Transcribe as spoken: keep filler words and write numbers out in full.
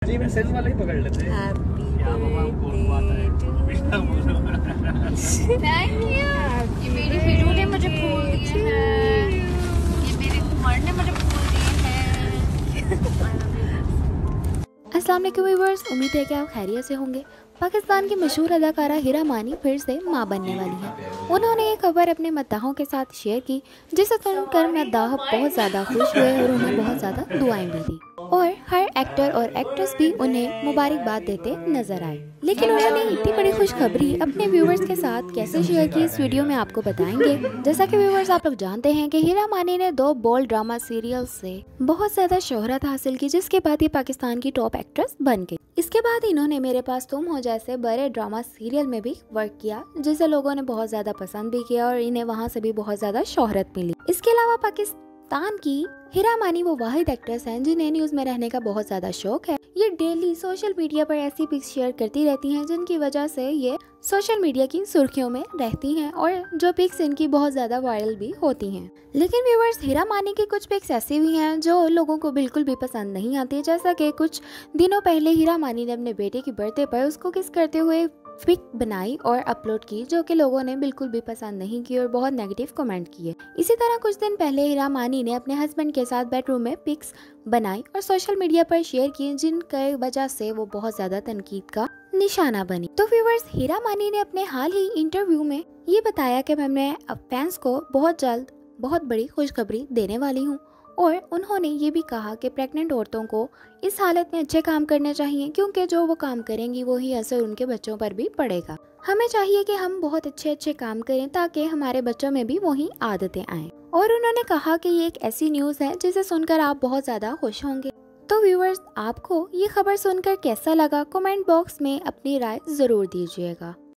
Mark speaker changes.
Speaker 1: जी मैं सेंस वाला ही पकड़ लेते हैं।
Speaker 2: Thank you. ये मेरी हीरो ने मुझे फूल दिए हैं, ये मेरे कुमार ने मुझे फूल दिए हैं।
Speaker 3: अस्सलाम वालेकुम व्यूअर्स, उम्मीद है कि आप खैरियत से होंगे। पाकिस्तान की मशहूर अदाकारा हीरा मानी फिर से मां बनने वाली हैं। उन्होंने ये खबर अपने मद्दाहों के साथ शेयर की, जिसे सुनकर मद्दाह बहुत ज़्यादा खुश हुए और उन्हें बहुत ज़्यादा दुआएं भी दी और हर एक्टर और एक्ट्रेस भी उन्हें मुबारकबाद देते नजर आए। लेकिन उन्होंने इतनी बड़ी खुशखबरी अपने व्यूवर्स के साथ कैसे शेयर की, इस वीडियो में आपको बताएंगे। जैसा कि व्यूवर्स आप लोग जानते हैं कि हीरा मानी ने दो बोल्ड ड्रामा सीरियल से बहुत ज्यादा शोहरत हासिल की, जिसके बाद ये पाकिस्तान की टॉप एक्ट्रेस बन गई। इसके बाद इन्होंने मेरे पास तुम हो जैसे बड़े ड्रामा सीरियल में भी वर्क किया, जिसे लोगों ने बहुत ज्यादा पसंद भी किया और इन्हें वहाँ से भी बहुत ज्यादा शोहरत मिली। इसके अलावा पाकिस्तान की हीरा मानी वो वाहिद एक्ट्रेस हैं जिन्हें न्यूज में रहने का बहुत ज्यादा शौक है। ये डेली सोशल मीडिया पर ऐसी पिक्स शेयर करती रहती हैं जिनकी वजह से ये सोशल मीडिया की सुर्खियों में रहती हैं और जो पिक्स इनकी बहुत ज्यादा वायरल भी होती हैं। लेकिन व्यूअर्स, हीरा मानी की कुछ पिक्स ऐसी भी हैं जो लोगों को बिल्कुल भी पसंद नहीं आती। जैसा कि कुछ दिनों पहले हीरा मानी ने अपने बेटे की बर्थडे पर उसको किस करते हुए पिक बनाई और अपलोड की, जो कि लोगों ने बिल्कुल भी पसंद नहीं की और बहुत नेगेटिव कमेंट किए। इसी तरह कुछ दिन पहले हीरा मानी ने अपने हस्बैंड के साथ बेडरूम में पिक्स बनाई और सोशल मीडिया पर शेयर की, जिनकी वजह से वो बहुत ज्यादा तनकीद का निशाना बनी। तो व्यूअर्स, हीरा मानी ने अपने हाल ही इंटरव्यू में ये बताया कि मैं फैंस को बहुत जल्द बहुत बड़ी खुशखबरी देने वाली हूँ और उन्होंने ये भी कहा कि प्रेग्नेंट औरतों को इस हालत में अच्छे काम करने चाहिए, क्योंकि जो वो काम करेंगी वही असर उनके बच्चों पर भी पड़ेगा। हमें चाहिए कि हम बहुत अच्छे अच्छे काम करें ताकि हमारे बच्चों में भी वही आदतें आएं। और उन्होंने कहा कि ये एक ऐसी न्यूज़ है जिसे सुनकर आप बहुत ज़्यादा खुश होंगे। तो व्यूअर्स, आपको ये खबर सुनकर कैसा लगा, कमेंट बॉक्स में अपनी राय ज़रूर दीजिएगा।